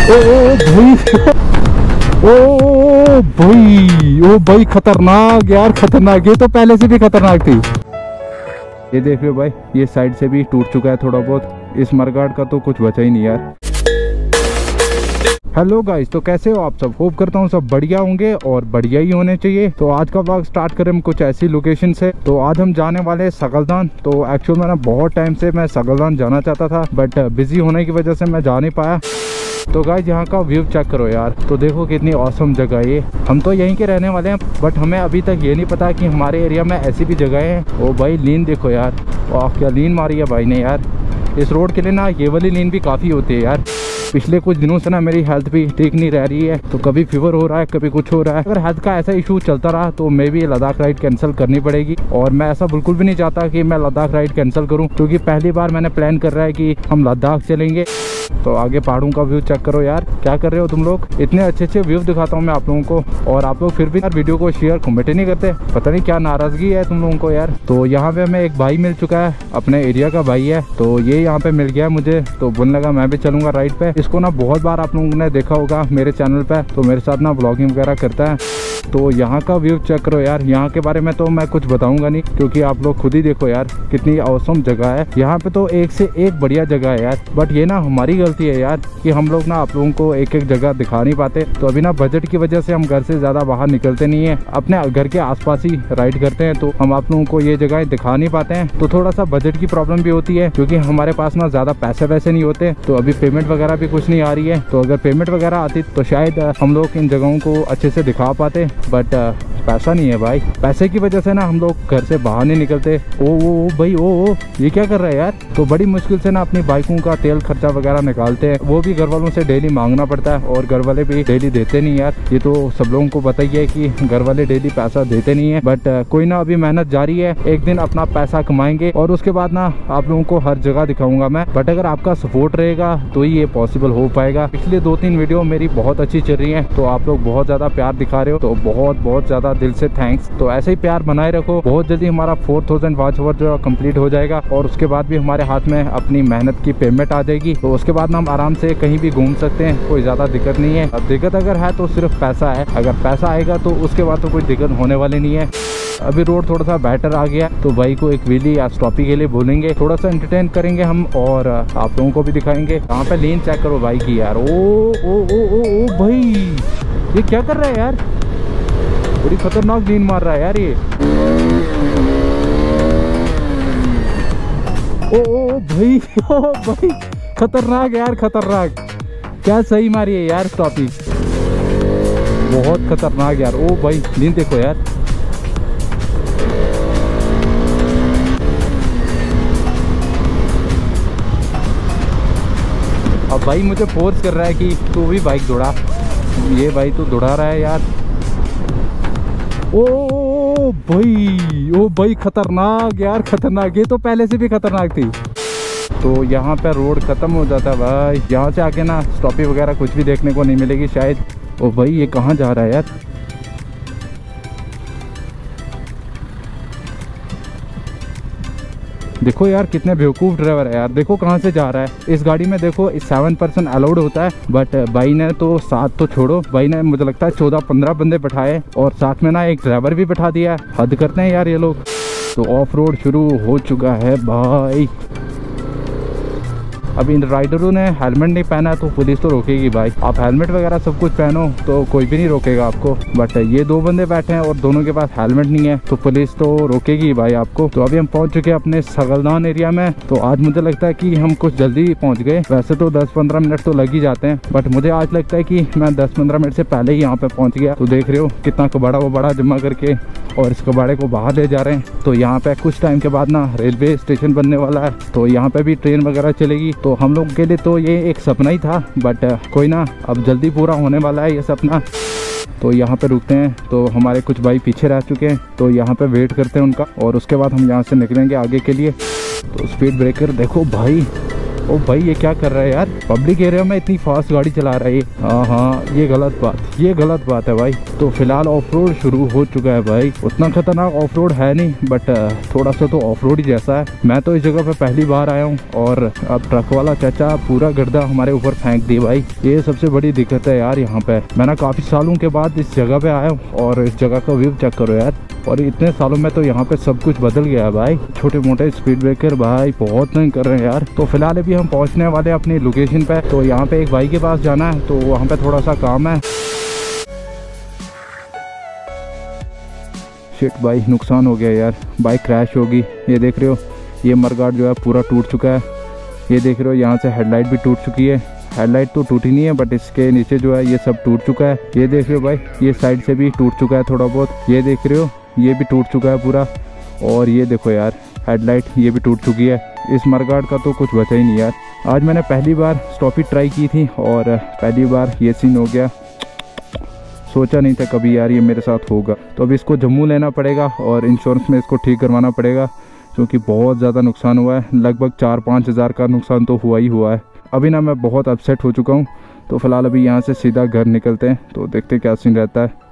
ओ भाई खतरनाक यार, खतरनाक। ये तो पहले से भी खतरनाक थी। ये देख रहे हो भाई, ये साइड से भी टूट चुका है थोड़ा बहुत। इस मरगाट का तो कुछ बचा ही नहीं यार। हेलो गाइस, तो कैसे हो आप सब? होप करता हूँ सब बढ़िया होंगे और बढ़िया ही होने चाहिए। तो आज का व्लॉग स्टार्ट करें हम कुछ ऐसी लोकेशन से। तो आज हम जाने वाले हैं सगलदान। तो एक्चुअल में ना बहुत टाइम से मैं सगलदान जाना चाहता था, बट बिजी होने की वजह से मैं जा नहीं पाया। तो गाइस यहाँ का व्यू चेक करो यार, तो देखो कितनी ऑसम जगह है ये। हम तो यहीं के रहने वाले हैं, बट हमें अभी तक ये नहीं पता कि हमारे एरिया में ऐसी भी जगह हैं। ओ भाई लीन देखो यार, वाह क्या लीन मारी है भाई ने यार। इस रोड के लिए ना ये वाली लीन भी काफ़ी होती है यार। पिछले कुछ दिनों से ना मेरी हेल्थ भी ठीक नहीं रह रही है, तो कभी फीवर हो रहा है, कभी कुछ हो रहा है। अगर हेल्थ का ऐसा इशू चलता रहा तो मे भी लद्दाख राइड कैंसिल करनी पड़ेगी। और मैं ऐसा बिल्कुल भी नहीं चाहता कि मैं लद्दाख राइड कैंसिल करूं, क्योंकि पहली बार मैंने प्लान कर रहा है कि हम लद्दाख चलेंगे। तो आगे पहाड़ों का व्यू चेक करो यार, क्या कर रहे हो तुम लोग? इतने अच्छे अच्छे व्यू दिखाता हूँ मैं आप लोगों को, और आप लोग फिर भी यार वीडियो को शेयर कमेंट नहीं करते। पता नहीं क्या नाराजगी है तुम लोगों को यार। तो यहाँ पे हमें एक भाई मिल चुका है, अपने एरिया का भाई है। तो ये यहाँ पे मिल गया मुझे, तो बोलने लगा मैं भी चलूंगा राइड पे। इसको ना बहुत बार आप लोगों ने देखा होगा मेरे चैनल पे, तो मेरे साथ ना ब्लॉगिंग वगैरह करता है। तो यहाँ का व्यू चेक करो यार। यहाँ के बारे में तो मैं कुछ बताऊंगा नहीं, क्योंकि आप लोग खुद ही देखो यार कितनी औसम जगह है। यहाँ पे तो एक से एक बढ़िया जगह है यार, बट ये ना हमारी गलती है यार कि हम लोग ना आप लोगों को एक एक जगह दिखा नहीं पाते। तो अभी ना बजट की वजह से हम घर से ज़्यादा बाहर निकलते नहीं है, अपने घर के आसपास ही राइड करते हैं। तो हम आप लोगों को ये जगह दिखा नहीं पाते हैं। तो थोड़ा सा बजट की प्रॉब्लम भी होती है, क्योंकि हमारे पास ना ज़्यादा पैसे वैसे नहीं होते। तो अभी पेमेंट वगैरह भी कुछ नहीं आ रही है। तो अगर पेमेंट वगैरह आती तो शायद हम लोग इन जगहों को अच्छे से दिखा पाते, बट पैसा नहीं है भाई। पैसे की वजह से ना हम लोग घर से बाहर नहीं निकलते। ओ भाई ओ ये क्या कर रहा है यार? तो बड़ी मुश्किल से ना अपनी बाइकों का तेल खर्चा वगैरह निकालते हैं, वो भी घर वालों से डेली मांगना पड़ता है, और घर वाले भी डेली देते नहीं यार। ये तो सब लोगों को पता ही है कि घर वाले डेली पैसा देते नहीं है, बट कोई ना, अभी मेहनत जारी है। एक दिन अपना पैसा कमाएंगे और उसके बाद ना आप लोगों को हर जगह दिखाऊंगा मैं। बट अगर आपका सपोर्ट रहेगा तो ही ये पॉसिबल हो पाएगा। पिछले 2-3 वीडियो मेरी बहुत अच्छी चल रही है, तो आप लोग बहुत ज्यादा प्यार दिखा रहे हो, तो बहुत बहुत ज्यादा दिल से थैंक्स। तो ऐसे ही प्यार बनाए रखो। बहुत जल्दी हमारा 4000 वॉच आवर जो कंप्लीट हो जाएगा, और उसके बाद भी हमारे हाथ में अपनी मेहनत की पेमेंट आ जाएगी। तो उसके बाद हम आराम से कहीं भी घूम सकते हैं, कोई ज़्यादा दिक्कत नहीं है। अब दिक्कत अगर है तो सिर्फ पैसा है। अगर पैसा आएगा तो उसके बाद तो कोई दिक्कत होने वाली नहीं है। अभी रोड थोड़ा सा बेटर आ गया, तो भाई को एक व्हीली या स्टॉपी के लिए बोलेंगे, थोड़ा सा एंटरटेन करेंगे हम, और आप लोगों को भी दिखाएंगे। यहाँ पे लेन चेक करो भाई की यार। ओ भाई ये क्या कर रहा है यार? बड़ी खतरनाक लीन मार रहा है यार ये। ओ भाई खतरनाक यार, खतरनाक। क्या सही मारी है यार स्टॉपी, बहुत खतरनाक यार। ओ भाई लीन देखो यार। अब भाई मुझे फोर्स कर रहा है कि तू भी बाइक दौड़ा। ये भाई तू दौड़ा रहा है यार। ओ भाई खतरनाक यार, खतरनाक। ये तो पहले से भी खतरनाक थी। तो यहाँ पे रोड खत्म हो जाता है भाई। यहाँ से आके ना स्टॉपी वगैरह कुछ भी देखने को नहीं मिलेगी शायद। ओ भाई ये कहाँ जा रहा है यार? देखो यार कितने बेवकूफ़ ड्राइवर है यार। देखो कहाँ से जा रहा है। इस गाड़ी में देखो 7% अलाउड होता है, बट भाई ने तो 7 तो छोड़ो, भाई ने मुझे लगता है 14-15 बंदे बैठाए, और साथ में ना एक ड्राइवर भी बैठा दिया। हद करते हैं यार ये लोग। तो ऑफ रोड शुरू हो चुका है भाई। अब इन राइडरों ने हेलमेट नहीं पहना है तो पुलिस तो रोकेगी भाई। आप हेलमेट वगैरह सब कुछ पहनो तो कोई भी नहीं रोकेगा आपको, बट ये 2 बंदे बैठे हैं और दोनों के पास हेलमेट नहीं है, तो पुलिस तो रोकेगी भाई आपको। तो अभी हम पहुंच चुके हैं अपने सगलदान एरिया में। तो आज मुझे लगता है कि हम कुछ जल्दी पहुंच गए। वैसे तो 10-15 मिनट तो लग ही जाते हैं, बट मुझे आज लगता है कि मैं 10-15 मिनट से पहले ही यहाँ पे पहुँच गया। तो देख रहे हो कितना कबाड़ा वबाड़ा जमा करके और इस कबाड़े को बाहर ले जा रहे हैं। तो यहाँ पे कुछ टाइम के बाद ना रेलवे स्टेशन बनने वाला है, तो यहाँ पे भी ट्रेन वगैरह चलेगी। तो हम लोग के लिए तो ये एक सपना ही था, बट कोई ना, अब जल्दी पूरा होने वाला है ये सपना। तो यहाँ पे रुकते हैं। तो हमारे कुछ भाई पीछे रह चुके हैं, तो यहाँ पे वेट करते हैं उनका, और उसके बाद हम यहाँ से निकलेंगे आगे के लिए। तो स्पीड ब्रेकर देखो भाई, ओ भाई ये क्या कर रहा है यार, पब्लिक एरिया में इतनी फास्ट गाड़ी चला रहा है ये। हाँ ये गलत बात है भाई। तो फिलहाल ऑफ रोड शुरू हो चुका है भाई। उतना खतरनाक ऑफ रोड है नहीं, बट थोड़ा सा तो ऑफ रोड ही जैसा है। मैं तो इस जगह पे पहली बार आया हूँ और अब ट्रक वाला चाचा पूरा गर्दा हमारे ऊपर फेंक दी भाई। ये सबसे बड़ी दिक्कत है यार यहाँ पे। मैं ना काफी सालों के बाद इस जगह पे आया हूँ और इस जगह का व्यू चेक करो यार। और इतने सालों में तो यहाँ पे सब कुछ बदल गया है भाई। छोटे मोटे स्पीड ब्रेकर भाई बहुत तंग कर रहे हैं यार। तो फिलहाल अभी हम पहुँचने वाले हैं अपनी लोकेशन पे। तो यहाँ पे एक भाई के पास जाना है, तो वहाँ पे थोड़ा सा काम है। शिट भाई, नुकसान हो गया यार, बाइक क्रैश होगी। ये देख रहे हो, ये मडगार्ड जो है पूरा टूट चुका है। ये देख रहे हो, यहाँ से हेडलाइट भी टूट चुकी है। हेडलाइट तो टूटी नहीं है, बट इसके नीचे जो है ये सब टूट चुका है। ये देख रहे हो भाई, ये साइड से भी टूट चुका है थोड़ा बहुत। ये देख रहे हो, ये भी टूट चुका है पूरा। और ये देखो यार, हेडलाइट ये भी टूट चुकी है। इस मडगार्ड का तो कुछ बचा ही नहीं यार। आज मैंने पहली बार स्टॉपी ट्राई की थी और पहली बार ये सीन हो गया। सोचा नहीं था कभी यार ये मेरे साथ होगा। तो अब इसको जम्मू लेना पड़ेगा और इंश्योरेंस में इसको ठीक करवाना पड़ेगा, क्योंकि बहुत ज़्यादा नुकसान हुआ है। लगभग 4-5 हज़ार का नुकसान तो हुआ ही हुआ है। अभी ना मैं बहुत अपसेट हो चुका हूँ। तो फिलहाल अभी यहाँ से सीधा घर निकलते हैं, तो देखते क्या सीन रहता है।